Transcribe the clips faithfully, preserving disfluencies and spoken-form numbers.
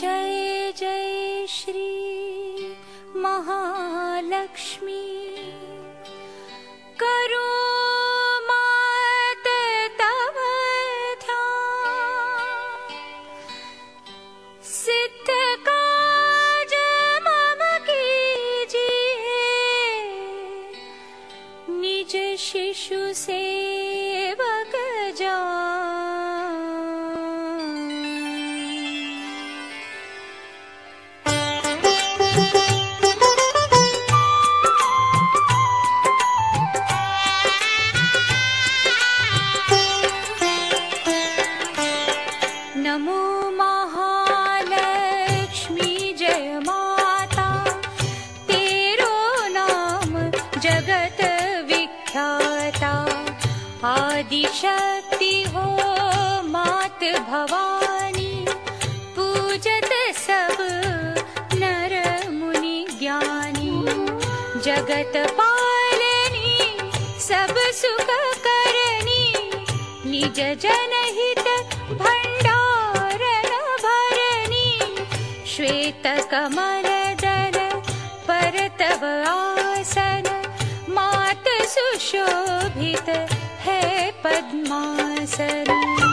जय जय श्री महालक्ष्मी करो मात तव ध्यान सिद्ध काज मम कीजिए निज शिशु सेवक जान। नमो महालक्ष्मी जय माता तेरो नाम जगत विख्याता आदिशक्ति हो मात भवानी पूजत सब नर मुनि ज्ञानी जगत पालनी सब सुख करनी निज जनहित भंडारण भरनी श्वेत कमल दल पर तव आसन मात सुशोभित है पद्मासन।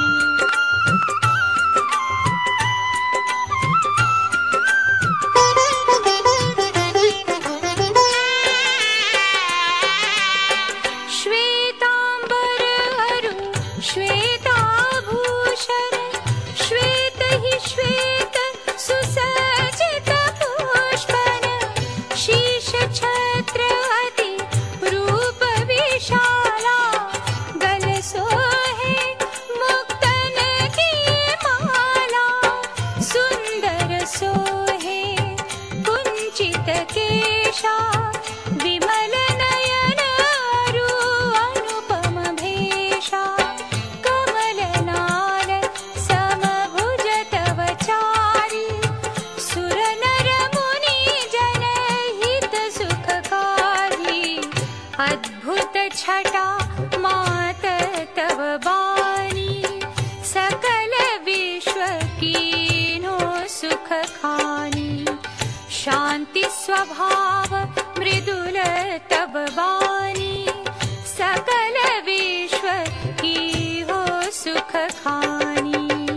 श्वेतांबर अरु श्वेताभूषण श्वेत ही श्वेत सुसज्जित पुष्पन शीश छत्र अति रूप विशाला गल सोहे मुक्तन की माला सुंदर सोहे कुंचित केशा विमल नयन अरु अनुपम भेषा कमल नाल समभुज तव चारि सुर नर मुनि जन हित सुखकारी अद्भुत छटा मात तव बानी सकल विश्व कीन्हो सुख खानी शांति स्वभाव मृदुल तव वाणी सकल विश्व की हो सुख खानी।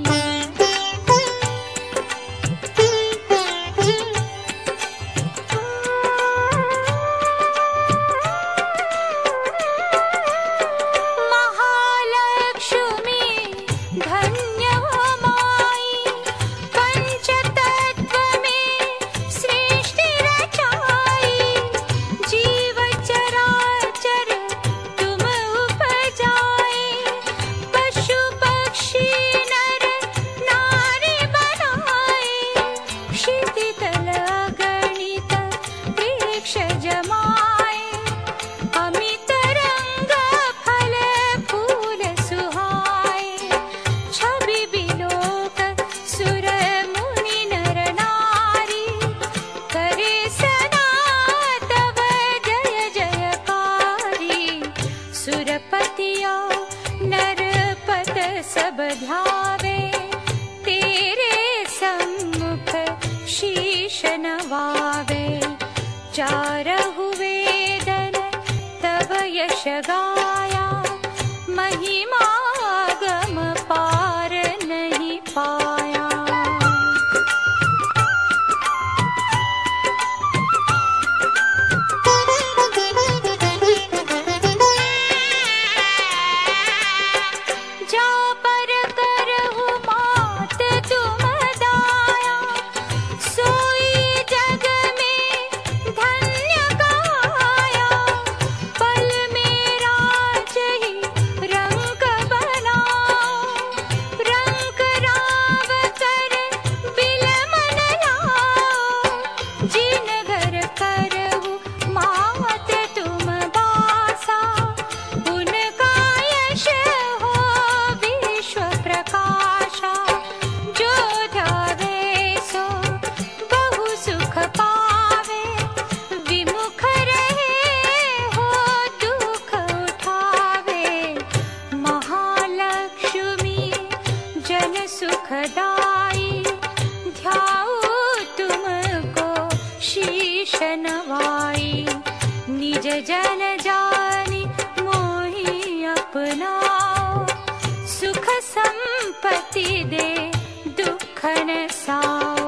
महालक्ष्मी धन्य हो माई पंचतत्व में सृष्टि रचाई जीव चराचर तुम उपजाए पशु पक्षी नर नारी बनाए क्षिति तल अगणित वृक्ष जमाए अमित रंग फल फूल सुहाए छवि बिलोक सुर मुनि नर नारी करे सदा तव जय जयकारी सुरपतिया नरपत सब ध्यावे तेरे सम्मुख शीश नवावे चारहु वेदन तव यश गाया महिमा गम पार नहीं पाया। जा पर करहु मात तुम दाया सोई जग में धन्य गाया पल में राज ही रंग नवाई, निज जन जानि मोहि अपनाओ, सुख संपत्ति दे दुख न साओ।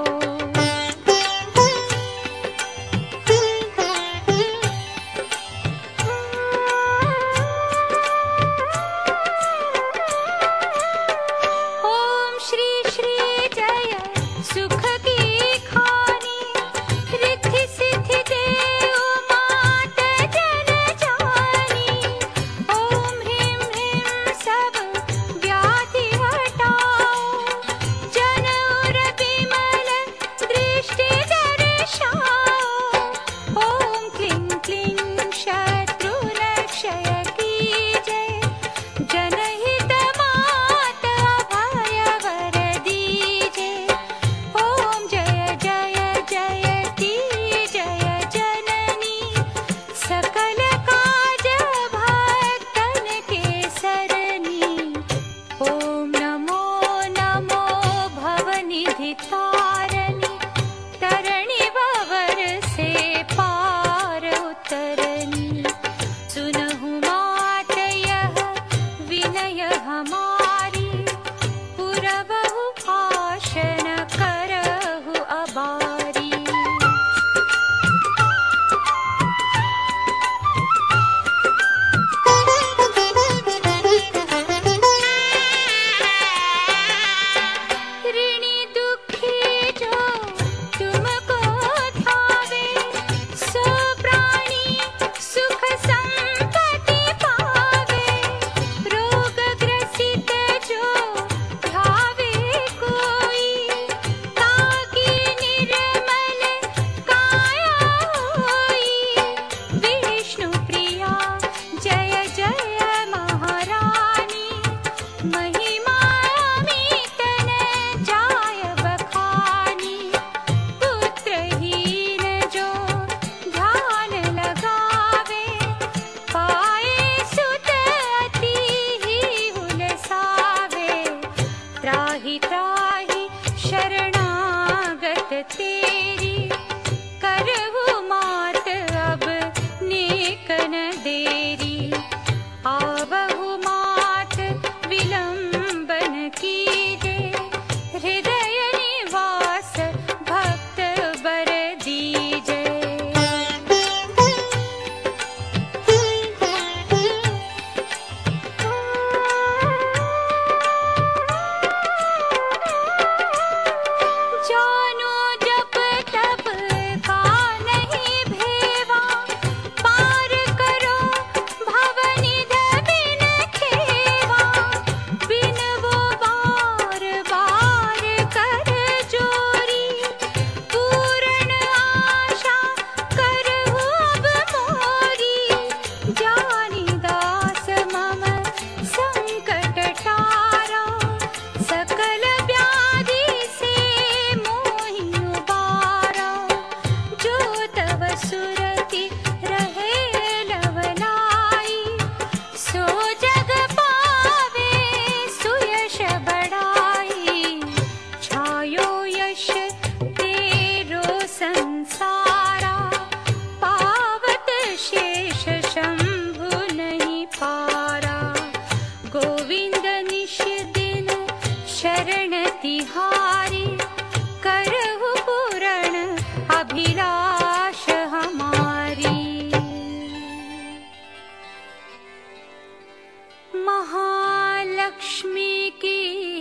महालक्ष्मी की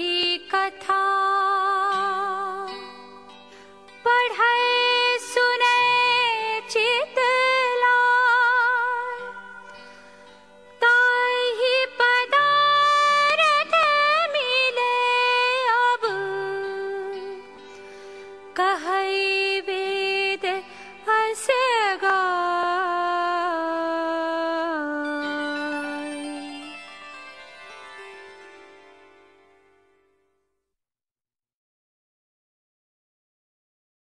कथा पढ़े सुने चित लाय, ताहि पदारथ मिले अब कहै